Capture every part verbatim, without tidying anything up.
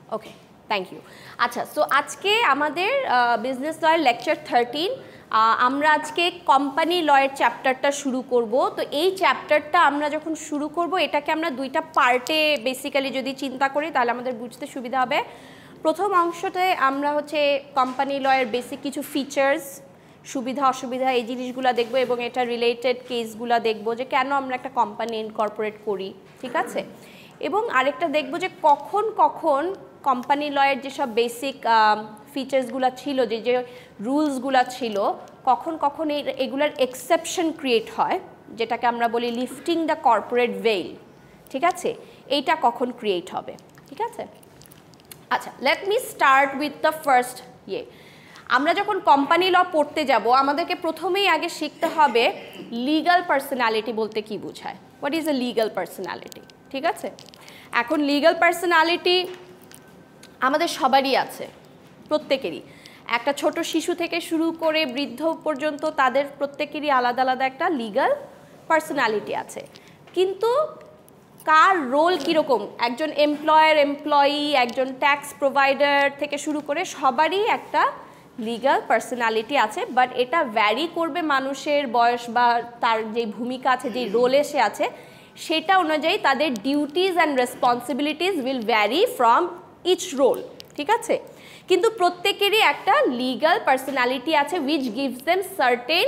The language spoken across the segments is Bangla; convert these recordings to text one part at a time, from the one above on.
Okay, thank you. আচ্ছা, সো আজকে আমাদের বিজনেস লয়ের লেকচার থার্টিন, আমরা আজকে কোম্পানি লয়ের চ্যাপ্টারটা শুরু করব। তো এই চ্যাপ্টারটা আমরা যখন শুরু করব এটাকে আমরা দুইটা পার্টে বেসিক্যালি যদি চিন্তা করি তাহলে আমাদের বুঝতে সুবিধা হবে। প্রথম অংশটায় আমরা হচ্ছে কোম্পানি লয়ের বেসিক কিছু ফিচার্স, সুবিধা অসুবিধা এই জিনিসগুলো দেখব এবং এটা রিলেটেড কেসগুলো দেখব যে কেন আমরা একটা কোম্পানি ইনকর্পোরেট করি, ঠিক আছে। এবং আরেকটা দেখব যে কখন কখন কোম্পানি লয়ের যেসব বেসিক ফিচার্সগুলো ছিল, যে যে রুলসগুলো ছিল, কখন কখন এই এগুলার এক্সেপশন ক্রিয়েট হয়, যেটাকে আমরা বলি লিফটিং দ্য কর্পোরেট ভেইল, ঠিক আছে। এইটা কখন ক্রিয়েট হবে, ঠিক আছে। আচ্ছা, let me start with the first ইয়ে। আমরা যখন কোম্পানি ল পড়তে যাব আমাদেরকে প্রথমেই আগে শিখতে হবে লিগ্যাল পার্সোনালিটি বলতে কি বোঝায়, what is a legal personality, ঠিক আছে। এখন লিগ্যাল পার্সোনালিটি আমাদের সবারই আছে, প্রত্যেকেরই। একটা ছোট শিশু থেকে শুরু করে বৃদ্ধ পর্যন্ত তাদের প্রত্যেকেরই আলাদা আলাদা একটা লিগ্যাল পার্সোনালিটি আছে। কিন্তু কার রোল কীরকম, একজন এমপ্লয়ার, এমপ্লয়ি, একজন ট্যাক্স প্রোভাইডার থেকে শুরু করে সবারই একটা লিগ্যাল পার্সোনালিটি আছে। বাট এটা ভ্যারি করবে মানুষের বয়স বা তার যে ভূমিকা আছে, যে রোলে সে আছে, সেটা অনুযায়ী তাদের duties and responsibilities will vary from each role, ঠিক আছে। কিন্তু প্রত্যেকেরই একটা লিগ্যাল পার্সোনালিটি আছে which gives them certain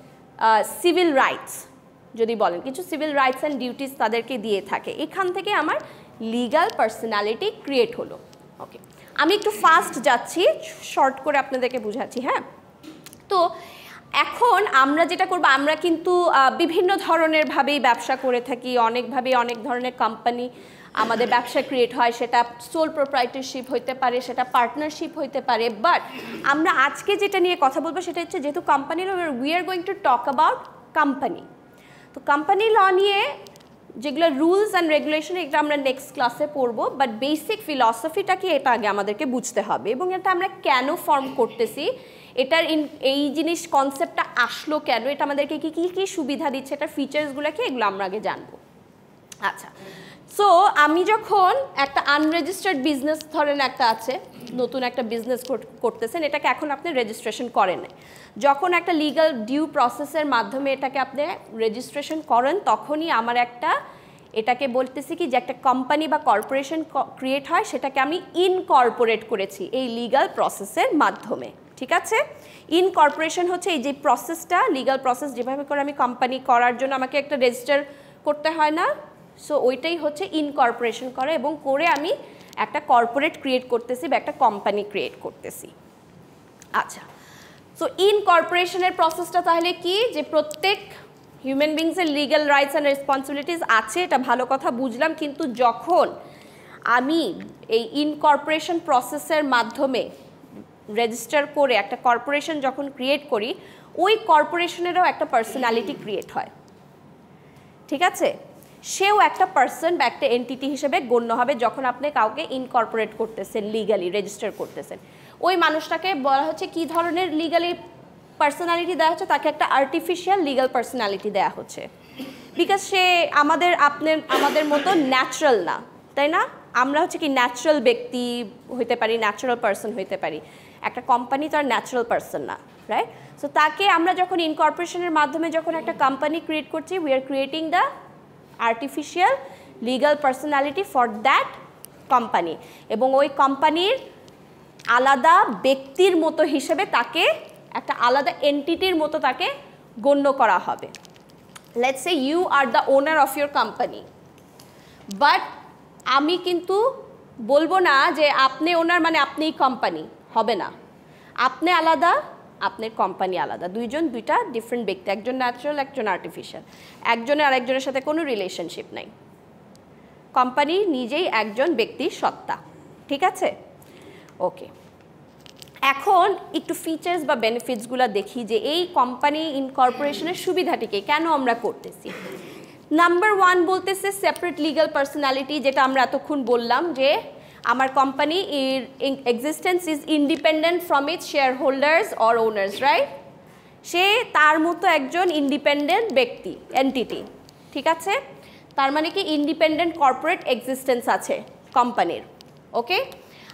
civil rights, যদি বলেন কিছু সিভিল রাইটস অ্যান্ড ডিউটিস তাদেরকে দিয়ে থাকে। এখান থেকে আমার লিগ্যাল পার্সোনালিটি ক্রিয়েট হলো। ওকে, আমি একটু ফাস্ট যাচ্ছি, শর্ট করে আপনাদেরকে বুঝাচ্ছি। হ্যাঁ, তো এখন আমরা যেটা করব, আমরা কিন্তু বিভিন্ন ধরনের ভাবেই ব্যবসা করে থাকি, অনেকভাবেই অনেক ধরনের কোম্পানি আমাদের ব্যবসা ক্রিয়েট হয়, সেটা সোল প্রোপ্রাইটারশিপ হইতে পারে, সেটা পার্টনারশিপ হইতে পারে। বাট আমরা আজকে যেটা নিয়ে কথা বলবো সেটা হচ্ছে, যেহেতু company law, we are going to talk about company. তো কোম্পানি ল নিয়ে যেগুলো রুলস অ্যান্ড রেগুলেশন, এটা আমরা নেক্সট ক্লাসে পড়বো। বাট বেসিক ফিলসফিটা কি এটা আগে আমাদেরকে বুঝতে হবে, এবং এটা আমরা কেন ফর্ম করতেছি, এটার ইন এই জিনিস কনসেপ্টটা আসলো কেন, এটা আমাদেরকে কি কী কী সুবিধা দিচ্ছে, এটার ফিচার্সগুলো কি, এগুলো আমরা আগে জানবো। আচ্ছা, সো আমি যখন একটা আনরেজিস্টার্ড বিজনেস, ধরেন একটা আছে, নতুন একটা বিজনেস করতেছেন, এটাকে এখন আপনি রেজিস্ট্রেশন করেন। যখন একটা লিগ্যাল ডিউ প্রসেসের মাধ্যমে এটাকে আপনি রেজিস্ট্রেশন করেন, তখনই আমার একটা, এটাকে বলতেছি কি যে একটা কোম্পানি বা কর্পোরেশন ক্রিয়েট হয়, সেটাকে আমি ইনকর্পোরেট করেছি এই লিগ্যাল প্রসেসের মাধ্যমে, ঠিক আছে। ইনকর্পোরেশন হচ্ছে এই যে প্রসেসটা, লিগ্যাল প্রসেস যেভাবে করে আমি কোম্পানি করার জন্য আমাকে একটা রেজিস্টার করতে হয় না, সো ওইটাই হচ্ছে ইনকর্পোরেশন করা, এবং করে আমি একটা কর্পোরেট ক্রিয়েট করতেছি বা একটা কোম্পানি ক্রিয়েট করতেছি। আচ্ছা, সো ইনকর্পোরেশনের প্রসেসটা তাহলে কি, যে প্রত্যেক হিউম্যান বিংসের লিগ্যাল রাইটস অ্যান্ড রেসপন্সিবিলিটিস আছে, এটা ভালো কথা বুঝলাম। কিন্তু যখন আমি এই ইনকর্পোরেশন প্রসেসের মাধ্যমে রেজিস্টার করে একটা কর্পোরেশন যখন ক্রিয়েট করি, ওই কর্পোরেশনেরও একটা পার্সোনালিটি ক্রিয়েট হয়, ঠিক আছে। সেও একটা পার্সন বা একটা এন্টিটি হিসেবে গণ্য হবে যখন আপনি কাউকে ইনকর্পোরেট করতেছেন, লিগালি রেজিস্টার করতেছেন। ওই মানুষটাকে বলা হচ্ছে কি ধরনের লিগালি পার্সোনালিটি দেওয়া হচ্ছে, তাকে একটা আর্টিফিশিয়াল লিগাল পার্সোনালিটি দেওয়া হচ্ছে, বিকজ সে আমাদের আপনার আমাদের মতো ন্যাচারাল না, তাই না। আমরা হচ্ছে কি ন্যাচারাল ব্যক্তি হইতে পারি, ন্যাচারাল পার্সন হইতে পারি, একটা কোম্পানি তো আর ন্যাচারাল পার্সন না, রাইট। সো তাকে আমরা যখন ইনকর্পোরেশনের মাধ্যমে যখন একটা কোম্পানি ক্রিয়েট করছি, we are creating the artificial legal personality for that company, এবং ওই কোম্পানির আলাদা ব্যক্তির মতো হিসেবে তাকে একটা আলাদা এন্টিটির মতো তাকে গণ্য করা হবে। Let's say you are the owner of your company, but আমি কিন্তু বলবো না যে আপনি ওনার মানে আপনিই কোম্পানি, হবে না। আপনি আলাদা, আপনার কোম্পানি আলাদা, দুইজন দুইটা ডিফারেন্ট ব্যক্তি, একজন ন্যাচারাল, একজন আর্টিফিশিয়াল, একজনের আরেকজনের সাথে কোনো রিলেশনশিপ নাই। কোম্পানি নিজেই একজন ব্যক্তির সত্তা, ঠিক আছে। ওকে, এখন একটু ফিচার্স বা বেনিফিটসগুলো দেখি যে এই কোম্পানি ইনকর্পোরেশনের সুবিধাটিকে কেন আমরা করতেছি। নাম্বার ওয়ান বলতেছে সেপারেট লিগাল পার্সোনালিটি, যেটা আমরা এতক্ষণ বললাম যে আমার কোম্পানি এর existence is independent from its share holders or owners, right. সে তার মতো একজন ইন্ডিপেন্ডেন্ট ব্যক্তি, এন্টিটি, ঠিক আছে। তার মানে কি ইন্ডিপেন্ডেন্ট কর্পোরেট এক্সিস্টেন্স আছে কোম্পানির, ওকে।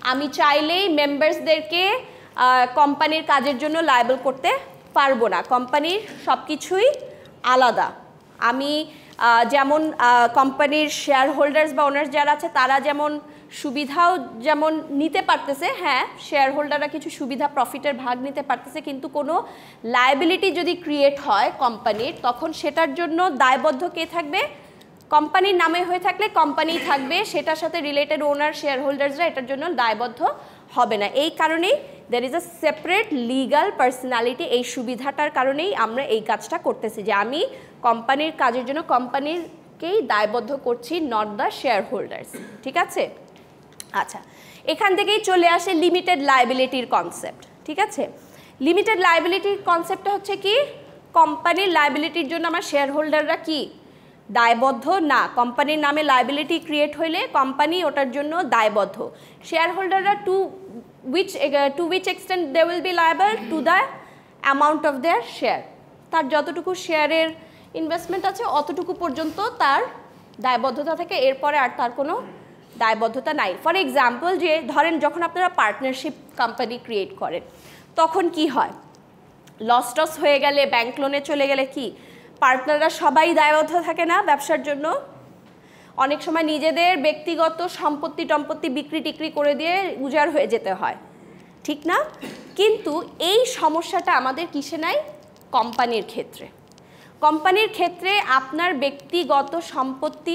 আমি চাইলেই মেম্বার্সদেরকে কোম্পানির কাজের জন্য লায়েবল করতে পারবো না, কোম্পানির সব কিছুই আলাদা। আমি যেমন কোম্পানির শেয়ার হোল্ডার্স বা ওনার্স যারা আছে তারা যেমন সুবিধাও যেমন নিতে পারতেছে, হ্যাঁ শেয়ার হোল্ডাররা কিছু সুবিধা প্রফিটের ভাগ নিতে পারতেছে, কিন্তু কোনো লায়াবিলিটি যদি ক্রিয়েট হয় কোম্পানির তখন সেটার জন্য দায়বদ্ধ কে থাকবে? কোম্পানির নামে হয়ে থাকলে কোম্পানি থাকবে, সেটার সাথে রিলেটেড ওনার শেয়ার হোল্ডার্সরা এটার জন্য দায়বদ্ধ হবে না। এই কারণেই there is a separate legal personality, এই সুবিধাটার কারণেই আমরা এই কাজটা করতেছি যে আমি কোম্পানির কাজের জন্য কোম্পানিরকেই দায়বদ্ধ করছি, নট দ্য শেয়ার হোল্ডার্স। ঠিক আছে? আচ্ছা, এখান থেকেই চলে আসে লিমিটেড লায়াবিলিটির কনসেপ্ট। ঠিক আছে, লিমিটেড লায়াবিলিটির কনসেপ্টটা হচ্ছে কি, কোম্পানির লায়াবিলিটির জন্য আমার শেয়ার হোল্ডাররা কি দায়বদ্ধ না, কোম্পানির নামে লায়াবিলিটি ক্রিয়েট হইলে কোম্পানি ওটার জন্য দায়বদ্ধ। শেয়ার হোল্ডাররা to which uh, to which extent they will be liable to the amount of their share, তার যতটুকু শেয়ারের ইনভেস্টমেন্ট আছে অতটুকু পর্যন্ত তার দায়বদ্ধতা থাকে, এরপরে আর তার কোনো দায়বদ্ধতা নাই। ফর এক্সাম্পল, যে ধরেন যখন আপনারা পার্টনারশিপ কোম্পানি ক্রিয়েট করেন তখন কি হয়, লস টস হয়ে গেলে ব্যাংক লোনে চলে গেলে কি পার্টনাররা সবাই দায়বদ্ধ থাকে না ব্যবসার জন্য? অনেক সময় নিজেদের ব্যক্তিগত সম্পত্তি টম্পত্তি বিক্রি টিক্রি করে দিয়ে উজাড় হয়ে যেতে হয়, ঠিক না? কিন্তু এই সমস্যাটা আমাদের কিসে নাই? কোম্পানির ক্ষেত্রে। কোম্পানির ক্ষেত্রে আপনার ব্যক্তিগত সম্পত্তি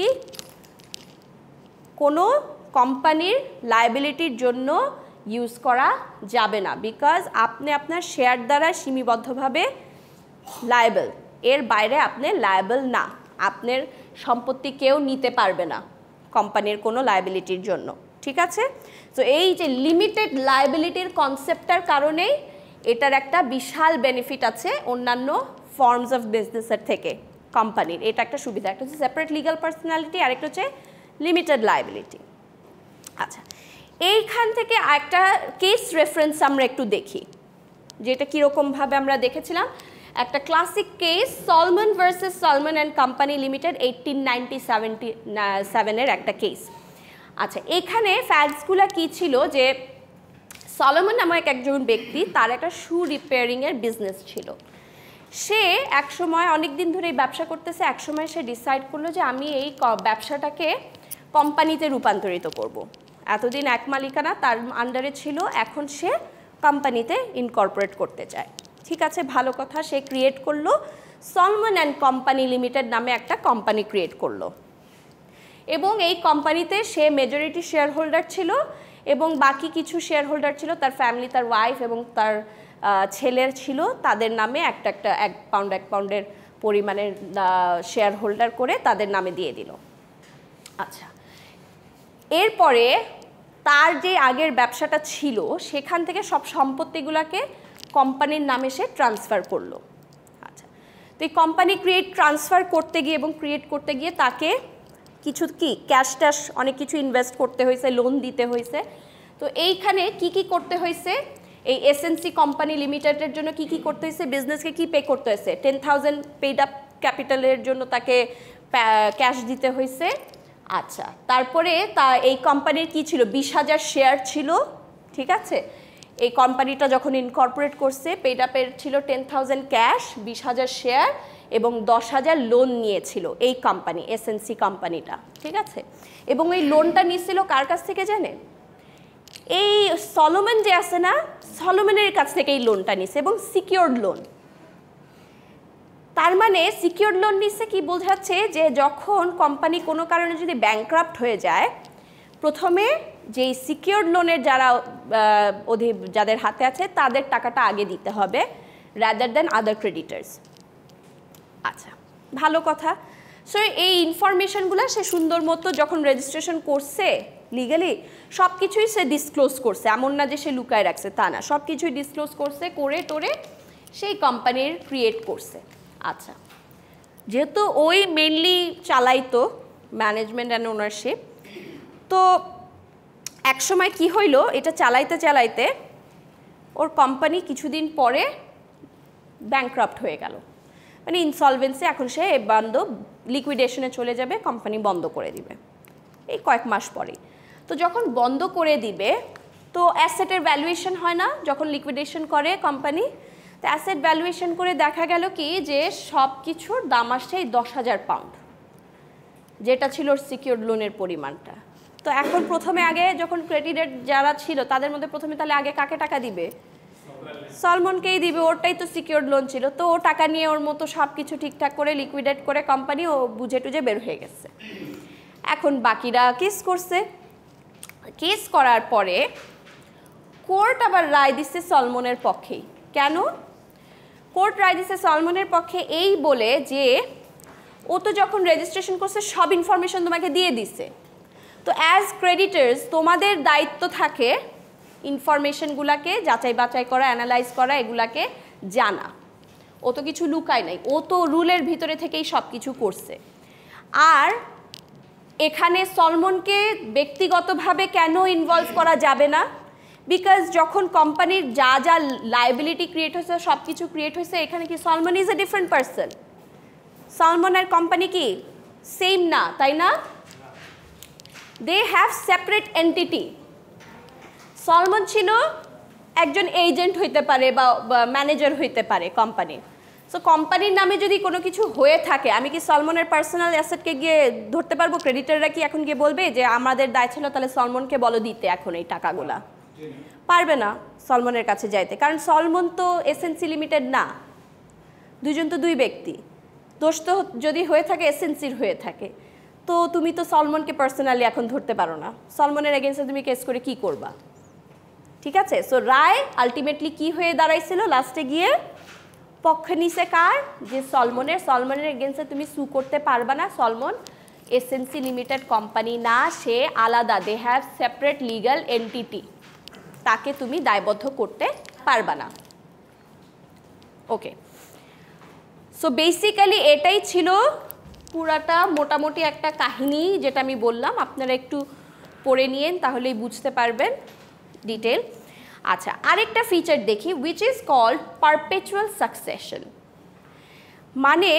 কোনো কোম্পানির লায়াবিলিটির জন্য ইউজ করা যাবে না, বিকজ আপনি আপনার শেয়ার দ্বারা সীমাবদ্ধভাবে লায়াবল, এর বাইরে আপনি লায়াবল না, আপনার সম্পত্তি কেউ নিতে পারবে না কোম্পানির কোনো লায়াবিলিটির জন্য। ঠিক আছে, তো এই যে লিমিটেড লায়াবিলিটির কনসেপ্টটার কারণেই এটার একটা বিশাল বেনিফিট আছে অন্যান্য ফর্মস অফ বিজনেসের থেকে কোম্পানির। এটা একটা সুবিধা, একটা হচ্ছে সেপারেট লিগাল পার্সোনালিটি, আরেকটা হচ্ছে লিমিটেড লায়াবিলিটি। আচ্ছা, এইখান থেকে একটা কেস রেফারেন্স আমরা একটু দেখি, যেটা কীরকমভাবে আমরা দেখেছিলাম। একটা classic case, Salomon versus Salomon and company limited, eighteen ninety seventy সেভেনের একটা কেস। আচ্ছা, এখানে ফ্যাক্টসগুলো কী ছিল, যে সলমন নামক একজন ব্যক্তি, তার একটা শু রিপেয়ারিংয়ের বিজনেস ছিল। সে একসময় অনেক দিন ধরে এই ব্যবসা করতেছে, একসময় সে ডিসাইড করলো যে আমি এই ব্যবসাটাকে কোম্পানিতে রূপান্তরিত করব। এতদিন এক মালিকানা তার আন্ডারে ছিল, এখন সে কোম্পানিতে ইনকর্পোরেট করতে চায়। ঠিক আছে, ভালো কথা, সে ক্রিয়েট করলো সলমন অ্যান্ড কোম্পানি লিমিটেড নামে একটা কোম্পানি ক্রিয়েট করলো, এবং এই কোম্পানিতে সে মেজরিটি শেয়ার হোল্ডার ছিল, এবং বাকি কিছু শেয়ার হোল্ডার ছিল তার ফ্যামিলি, তার ওয়াইফ এবং তার ছেলের ছিল, তাদের নামে একটা একটা এক পাউন্ড এক পাউন্ডের পরিমাণের শেয়ার হোল্ডার করে তাদের নামে দিয়ে দিল। আচ্ছা, এরপরে তার যে আগের ব্যবসাটা ছিল সেখান থেকে সব সম্পত্তিগুলোকে কোম্পানির নামে সে ট্রান্সফার করলো। আচ্ছা, তো এই কোম্পানি ক্রিয়েট ট্রান্সফার করতে গিয়ে এবং ক্রিয়েট করতে গিয়ে তাকে কিছু কি ক্যাশ ট্যাশ অনেক কিছু ইনভেস্ট করতে হয়েছে, লোন দিতে হয়েছে। তো এইখানে কি কি করতে হয়েছে, এই এসএনসি কোম্পানি লিমিটেডের জন্য কি কি করতে হয়েছে, বিজনেসকে কি পে করতে হয়েছে, টেন থাউজেন্ড পেড আপ ক্যাপিটালের জন্য তাকে ক্যাশ দিতে হয়েছে। আচ্ছা, তারপরে তা এই কোম্পানির কি ছিল, বিশ হাজার শেয়ার ছিল। ঠিক আছে, এই কোম্পানিটা যখন ইনকর্পোরেট করছে, পেড আপের ছিল টেন থাউজেন্ড ক্যাশ, বিশ হাজার শেয়ার এবং দশ হাজার লোন নিয়েছিল এই কোম্পানি, এসএনসি কোম্পানিটা। ঠিক আছে, এবং এই লোনটা নিয়েছিল কার কাছ থেকে জানেন? এই সলোমন যে আছে না, সলোমনের কাছ থেকে এই লোনটা নিছে, এবং সিকিউরড লোন। তার মানে সিকিউরড লোন নিচ্ছে কি বোঝাচ্ছে, যে যখন কোম্পানি কোনো কারণে যদি ব্যাংক্রাফট হয়ে যায়, প্রথমে যেই সিকিউরড লোনের যারা অধি যাদের হাতে আছে তাদের টাকাটা আগে দিতে হবে, রাদার দ্যান আদার ক্রেডিটার্স। আচ্ছা, ভালো কথা। সো এই ইনফরমেশনগুলো সে সুন্দর মতো যখন রেজিস্ট্রেশন করছে লিগালি, সব কিছুই সে ডিসক্লোজ করছে, এমন না যে সে লুকায় রাখছে, তা না, সব কিছুই ডিসক্লোজ করছে, করে টোরে সেই কোম্পানির ক্রিয়েট করছে। আচ্ছা, যেহেতু ওই মেনলি চালাইতো ম্যানেজমেন্ট অ্যান্ড ওনারশিপ, তো একসময় কি হইলো, এটা চালাইতে চালাইতে ওর কোম্পানি কিছুদিন পরে ব্যাংক্রাফট হয়ে গেল, মানে ইনসলভেন্সি, এখন সে বন্ধ, লিকুইডেশনে চলে যাবে, কোম্পানি বন্ধ করে দিবে এই কয়েক মাস পরেই। তো যখন বন্ধ করে দিবে তো অ্যাসেটের ভ্যালুয়েশন হয় না যখন লিকুইডেশন করে কোম্পানি, তো অ্যাসেট ভ্যালুয়েশন করে দেখা গেল কি যে সব কিছুর দাম আসছে এই দশ হাজার পাউন্ড, যেটা ছিল সিকিউরড লোনের পরিমাণটা। তো এখন প্রথমে আগে যখন ক্রেডিটেড যারা ছিল তাদের মধ্যে প্রথমে তাহলে আগে কাকে টাকা দিবে? সলমনকেই দিবে, ওরটাই তো সিকিউরড লোন ছিল। তো ও টাকা নিয়ে ওর মতো সব কিছু ঠিকঠাক করে লিকুইডেট করে কোম্পানি ও বুঝে টুঝে বের হয়ে গেছে। এখন বাকিরা কেস করছে, কেস করার পরে কোর্ট আবার রায় দিচ্ছে সলমনের পক্ষেই। কেন কোর্ট রায় দিচ্ছে সলমনের পক্ষে? এই বলে যে ও তো যখন রেজিস্ট্রেশন করছে সব ইনফরমেশন তোমাকে দিয়ে দিছে, তো অ্যাজ ক্রেডিটার্স তোমাদের দায়িত্ব থাকে ইনফরমেশনগুলোকে যাচাই বাছাই করা, অ্যানালাইজ করা, এগুলাকে জানা। ও তো কিছু লুকায় নাই, ও তো রুলের ভিতরে থেকেই সব কিছু করছে। আর এখানে সলমনকে ব্যক্তিগতভাবে কেন ইনভলভ করা যাবে না? বিকজ যখন কোম্পানির যা যা লায়াবিলিটি ক্রিয়েট হয়েছে সব কিছু ক্রিয়েট হয়েছে, এখানে কি Salomon is a different person? Salomon আর কোম্পানি কি সেম না, তাই না? They have separate entity. Salomon ছিল একজন এজেন্ট হইতে পারে বা ম্যানেজার হইতে পারে কোম্পানির। সো কোম্পানির নামে যদি কোনো কিছু হয়ে থাকে, আমি কি সলমনের পার্সোনাল অ্যাসেটকে গিয়ে ধরতে পারবো? ক্রেডিটাররা কি এখন গিয়ে বলবে যে আমাদের দায় ছিল তাহলে সলমনকে বলো দিতে এখন এই টাকাগুলা? পারবে না সলমনের কাছে যাইতে, কারণ সলমন তো এসএনসি লিমিটেড না, দুজন তো দুই ব্যক্তি। দোষ তো যদি হয়ে থাকে এসএনসির হয়ে থাকে, তো তুমি তো সলমনকে পার্সোনালি এখন ধরতে পারো না। সলমনের এগেইনস্টে তুমি কেস করে কি করবা? ঠিক আছে, সো রায় আলটিমেটলি কি হয়ে দাঁড়াইছিল লাস্টে গিয়ে? পক্ষ নিছে কার? যে সলমনের। সলমনের এগেইনস্টে তুমি সু করতে পারবা না, সলমন এসএনসি লিমিটেড কোম্পানি না, সে আলাদা, they have separate legal entity, তাকে তুমি দায়বদ্ধ করতে পারবা না। ওকে, সো বেসিক্যালি এটাই ছিল পুরাটা মোটামুটি একটা কাহিনী যেটা আমি বললাম। আপনারা একটু পড়ে নিয়েন তাহলেই বুঝতে পারবেন ডিটেল। আচ্ছা, আরেকটা ফিচার দেখি, which is called perpetual succession. মানে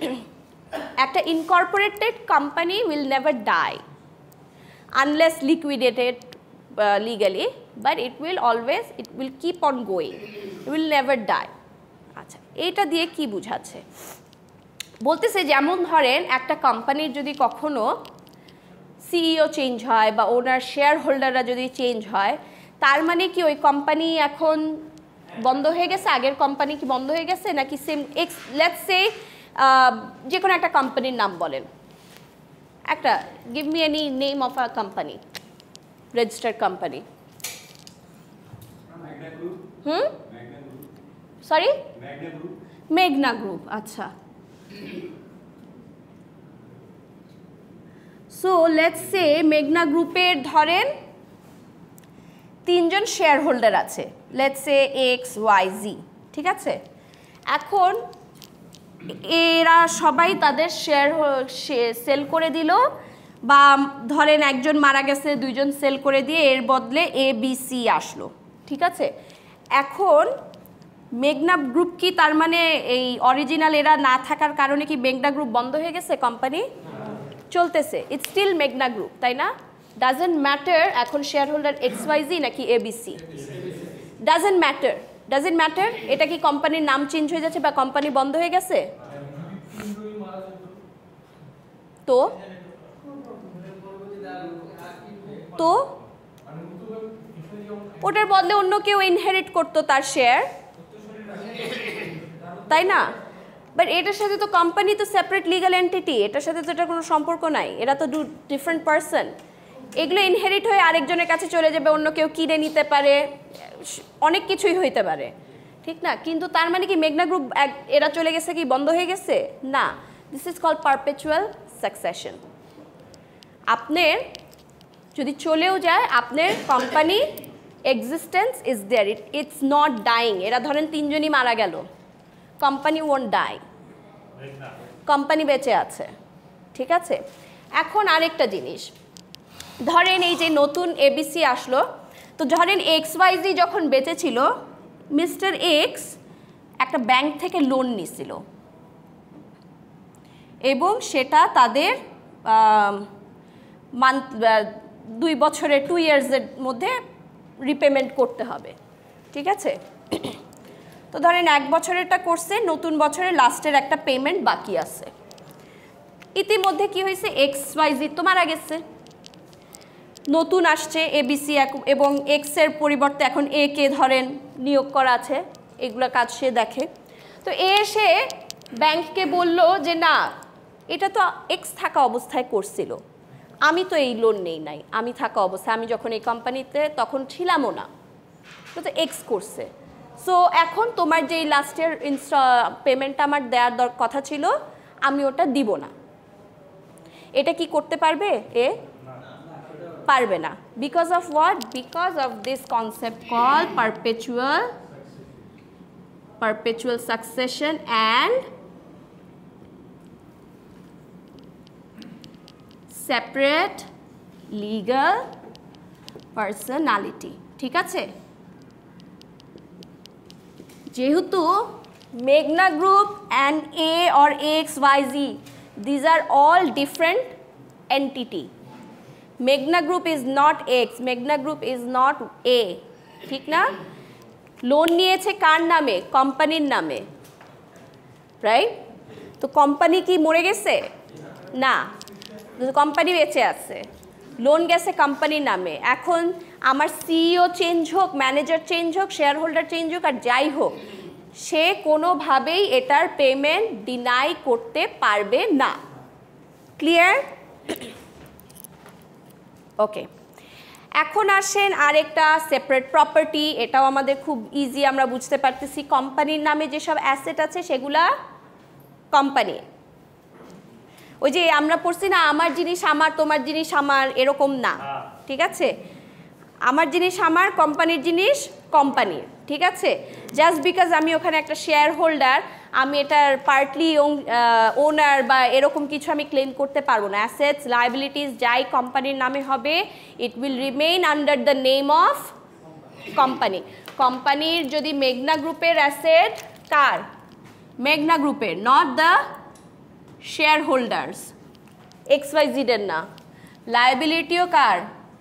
একটা incorporated company will never die unless liquidated legally, but it will always, it will keep on going, it will never die. আচ্ছা, এইটা দিয়ে কি বুঝাচ্ছে? বলতেছে যেমন ধরেন একটা কোম্পানির যদি কখনো সিইও চেঞ্জ হয় বা ওনার শেয়ার হোল্ডাররা যদি চেঞ্জ হয়, তার মানে কি ওই কোম্পানি এখন বন্ধ হয়ে গেছে? আগের কোম্পানি কি বন্ধ হয়ে গেছে নাকি সেম? এক্স লেটস সে যে কোনো একটা কোম্পানির নাম বলেন, একটা give me any name of a company, registered company. Hmm sorry, মেঘনা গ্রুপ। আচ্ছা, সো লেটস সে মেঘনা গ্রুপের ধরেন তিনজন শেয়ার হোল্ডার আছে, let's say X Y Z, ঠিক আছে? এখন এরা সবাই তাদের শেয়ার সেল করে দিল, বা ধরেন একজন মারা গেছে, দুইজন সেল করে দিয়ে এর বদলে এ বি সি আসলো, ঠিক আছে? এখন মেঘনা গ্রুপ কি তার মানে এই অরিজিনাল এরা না থাকার কারণে কি মেঘনা গ্রুপ বন্ধ হয়ে গেছে? কোম্পানি চলতেছে, ইটস স্টিল মেঘনা গ্রুপ, তাই না? ডাজেন্ট ম্যাটার এখন share holder X Y Z নাকি ABC, doesn't matter, doesn't matter. এটা কি কোম্পানির নাম চেঞ্জ হয়ে যাচ্ছে বা কোম্পানি বন্ধ হয়ে গেছে? তো তো ওটার বদলে অন্য কেউ ইনহেরিট করতো তার শেয়ার, তাই না? বাট এটার সাথে তো কোম্পানি তো সেপারেট লিগাল এন্টিটি, এটার সাথে তো এটার কোনো সম্পর্ক নাই, এরা তো দু ডিফারেন্ট পারসন। এগুলো ইনহেরিট হয়ে আরেকজনের কাছে চলে যাবে, অন্য কেউ কিনে নিতে পারে, অনেক কিছুই হইতে পারে, ঠিক না? কিন্তু তার মানে কি মেঘনা গ্রুপ এরা চলে গেছে কি বন্ধ হয়ে গেছে? না, this is called perpetual succession. আপনার যদি চলেও যায়, আপনার company existence is there, it it's not dying. এরা ধরেন তিনজনই মারা গেল, কোম্পানি ওয়ন্ট ডাই, কোম্পানি বেঁচে আছে, ঠিক আছে? এখন আরেকটা জিনিস, ধরেন এই যে নতুন এবিসি আসলো, তো ধরেন এক্স ওয়াই জি যখন বেঁচে ছিল, মিস্টার এক্স একটা ব্যাংক থেকে লোন নিছিল এবং সেটা তাদের মান্থ দুই বছরের টু ইয়ার্সের মধ্যে রিপেমেন্ট করতে হবে, ঠিক আছে? তো ধরেন এক বছরেরটা করছে, নতুন বছরের লাস্টের একটা পেমেন্ট বাকি আছে। ইতিমধ্যে কি হয়েছে, এক্স ওয়াই জি তো মারা গেছে, নতুন আসছে এবিসি এবং এক্স এর পরিবর্তে এখন এ কে ধরেন নিয়োগ করা আছে, এগুলো কাজ সে দেখে। তো এ এসে ব্যাংককে বলল যে না, এটা তো এক্স থাকা অবস্থায় করছিল, আমি তো এই লোন নেই নাই, আমি থাকা অবস্থায়, আমি যখন এই কোম্পানিতে তখন ছিলামও না, তো তো এক্স করছে। সো এখন তোমার যেই লাস্টের ইনস্টা পেমেন্টটা আমার দেওয়ার কথা ছিল, আমি ওটা দিব না। এটা কি করতে পারবে? এ পারবে না। Because of what? Because of this concept call perpetual perpetual succession and separate legal personality, ঠিক আছে? যেহেতু মেঘনা group and A or X Y Z, these are all different entity. মেঘনা গ্রুপ ইজ নট এক্স, মেঘনা গ্রুপ ইজ নট এ, ঠিক না? লোন নিয়েছে কার নামে? কোম্পানির নামে, রাইট? তো কোম্পানি কি মরে গেছে? না, কোম্পানি বেঁচে আছে, লোন গেছে কোম্পানির নামে। এখন আমার সিইও চেঞ্জ হোক, ম্যানেজার চেঞ্জ হোক, শেয়ার হোল্ডার চেঞ্জ হোক, আর যাই হোক, সে কোনোভাবেই এটার পেমেন্ট ডিনাই করতে পারবে না। ক্লিয়ার? ওকে, এখন আসেন আরেকটা সেপারেট প্রপার্টি। এটাও আমাদের খুব ইজি, আমরা বুঝতে পারতেছি। কোম্পানির নামে যেসব অ্যাসেট আছে সেগুলা কোম্পানি। ওই যে আমরা পড়ছি না, আমার জিনিস আমার, তোমার জিনিস আমার, এরকম না, ঠিক আছে? আমার জিনিস আমার, কোম্পানির জিনিস কোম্পানির, ঠিক আছে? জাস্ট বিকজ আমি ওখানে একটা শেয়ার হোল্ডার, আমি এটার পার্টলি ওনার বা এরকম কিছু আমি ক্লেম করতে পারবো না। অ্যাসেটস লায়াবিলিটিস যাই কোম্পানির নামে হবে, it will remain under the name of company. কোম্পানির যদি মেঘনা গ্রুপের অ্যাসেট কার? মেঘনা গ্রুপের, not the share holders, X Y জিডের না। লায়াবিলিটিও কার?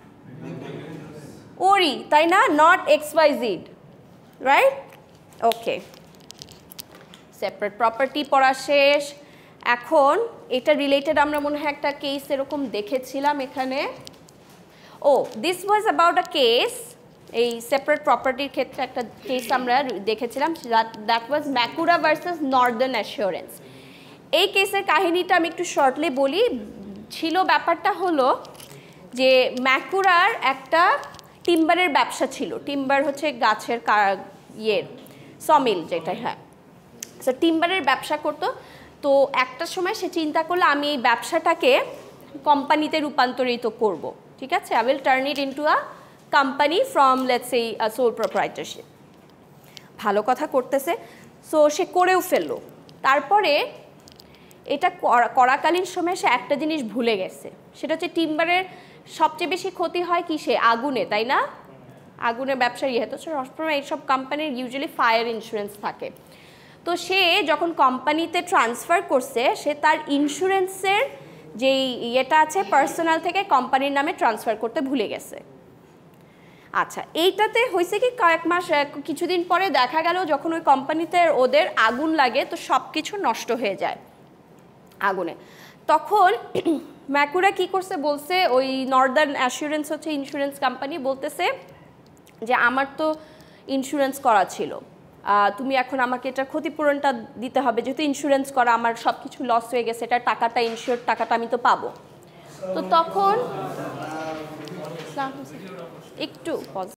ওরই, তাই না? Not X Y Z, right? Okay, separate property পড়া শেষ। এখন এটা রিলেটেড আমরা মনে হয় একটা কেস এরকম দেখেছিলাম এখানে। ও, this was about a case, এই সেপারেট প্রপার্টির ক্ষেত্রে একটা কেস আমরা দেখেছিলাম, that was Macaura versus Northern Assurance. এই কেসের কাহিনীটা আমি একটু শর্টলি বলি। ছিল ব্যাপারটা হলো যে ম্যাকুরার একটা টিম্বারের ব্যবসা ছিল। টিম্বার হচ্ছে গাছের ইয়ের সমিল যেটা, হ্যাঁ। সো টিম্বারের ব্যবসা করতো। তো একটা সময় সে চিন্তা করলো আমি এই ব্যবসাটাকে কোম্পানিতে রূপান্তরিত করব, ঠিক আছে? I will turn it into a company from let's say a sole proprietorship. ভালো কথা করতেছে, সো সে করেও ফেললো। তারপরে এটা করাকালীন সময়ে সে একটা জিনিস ভুলে গেছে, সেটা হচ্ছে টিম্বারের সবচেয়ে বেশি ক্ষতি হয় কিসে? আগুনে, তাই না? আগুনের ব্যবসার ইয়ে তো সবসময় এইসব কোম্পানির ইউজুয়ালি ফায়ার ইন্স্যুরেন্স থাকে। তো সে যখন কোম্পানিতে ট্রান্সফার করছে, সে তার ইন্স্যুরেন্সের যেই ইয়েটা আছে পার্সোনাল থেকে কোম্পানির নামে ট্রান্সফার করতে ভুলে গেছে। আচ্ছা, এইটাতে হয়েছে কি, কয়েক মাস কিছুদিন পরে দেখা গেল যখন ওই কোম্পানিতে ওদের আগুন লাগে, তো সব কিছু নষ্ট হয়ে যায় আগুনে। তখন ম্যাকুরা কি করছে, বলছে ওই নর্দার্ন অ্যাসিওরেন্স হচ্ছে ইন্স্যুরেন্স কোম্পানি, বলতেছে যে আমার তো ইন্স্যুরেন্স করা ছিল, তুমি এখন আমাকে এটা ক্ষতিপূরণটা দিতে হবে, যেহেতু ইন্স্যুরেন্স করা, আমার সব কিছু লস হয়ে গেছে, এটার টাকাটা, ইন্স্যুর টাকাটা আমি তো পাবো। তো তখন একটু